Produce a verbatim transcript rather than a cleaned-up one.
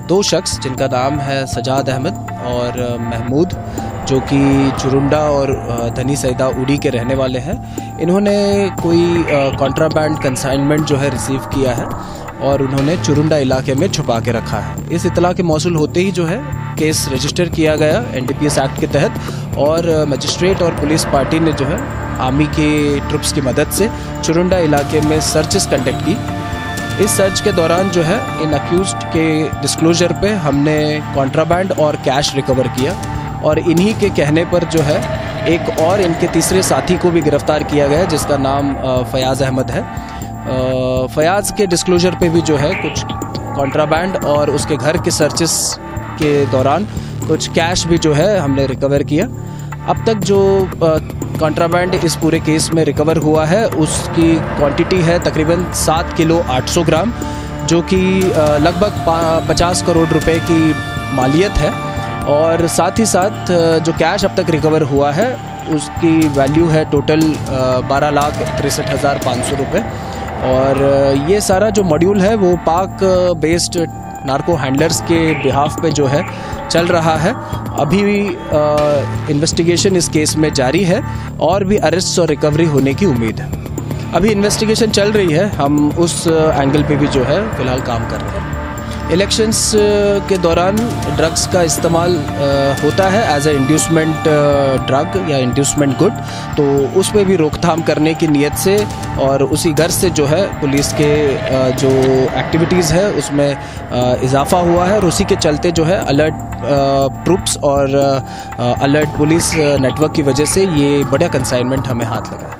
दो शख्स जिनका नाम है सजाद अहमद और महमूद, जो कि चुरुंडा और धनी सैदा उड़ी के रहने वाले हैं, इन्होंने कोई कॉन्ट्राबैंड कंसाइनमेंट जो है रिसीव किया है और उन्होंने चुरुंडा इलाके में छुपा के रखा है। इस इतला के मौसूल होते ही जो है केस रजिस्टर किया गया N D P S act के तहत और मजिस्ट्रेट और पुलिस पार्टी ने जो है आर्मी के ट्रुप्स की मदद से चुरुंडा इलाके में सर्चेस कंडक्ट की। इस सर्च के दौरान जो है इन अक्यूज्ड के डिस्क्लोजर पे हमने कॉन्ट्राबैंड और कैश रिकवर किया और इन्हीं के कहने पर जो है एक और इनके तीसरे साथी को भी गिरफ्तार किया गया जिसका नाम फयाज़ अहमद है। फयाज़ के डिस्क्लोजर पे भी जो है कुछ कॉन्ट्राबैंड और उसके घर के सर्चेस के दौरान कुछ कैश भी जो है हमने रिकवर किया। अब तक जो कॉन्ट्राबैंड इस पूरे केस में रिकवर हुआ है उसकी क्वांटिटी है तकरीबन सात किलो आठ सौ ग्राम, जो कि लगभग पचास करोड़ रुपए की मालियत है। और साथ ही साथ जो कैश अब तक रिकवर हुआ है उसकी वैल्यू है टोटल बारह लाख तिरसठ हज़ार पाँच सौ रुपये। और ये सारा जो मॉड्यूल है वो पाक बेस्ड नार्को हैंडलर्स के बिहाफ पे जो है चल रहा है। अभी इन्वेस्टिगेशन इस केस में जारी है और भी अरेस्ट और रिकवरी होने की उम्मीद है। अभी इन्वेस्टिगेशन चल रही है, हम उस एंगल पे भी जो है फ़िलहाल काम कर रहे हैं। इलेक्शंस के दौरान ड्रग्स का इस्तेमाल होता है एज ए इंड्यूसमेंट ड्रग या इंड्यूसमेंट गुड, तो उस पर भी रोकथाम करने की नीयत से और उसी गर्ज से जो है पुलिस के जो एक्टिविटीज़ है उसमें इजाफा हुआ है और उसी के चलते जो है अलर्ट ट्रुप्स और अलर्ट पुलिस नेटवर्क की वजह से ये बड़ा कंसाइनमेंट हमें हाथ लगा है।